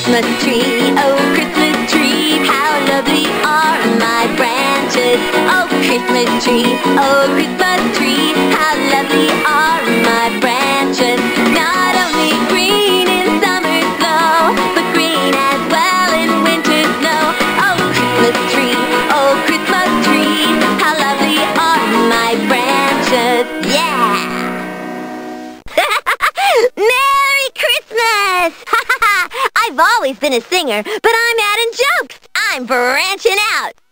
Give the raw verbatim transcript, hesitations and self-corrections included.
Christmas tree, oh Christmas tree, how lovely are my branches. Oh Christmas tree, oh Christmas tree, how lovely are my branches. Not only green in summer snow, but green as well in winter snow. Oh Christmas tree, oh Christmas tree, how lovely are my branches. Yeah! Merry Christmas! I've always been a singer, but I'm adding jokes. I'm branching out.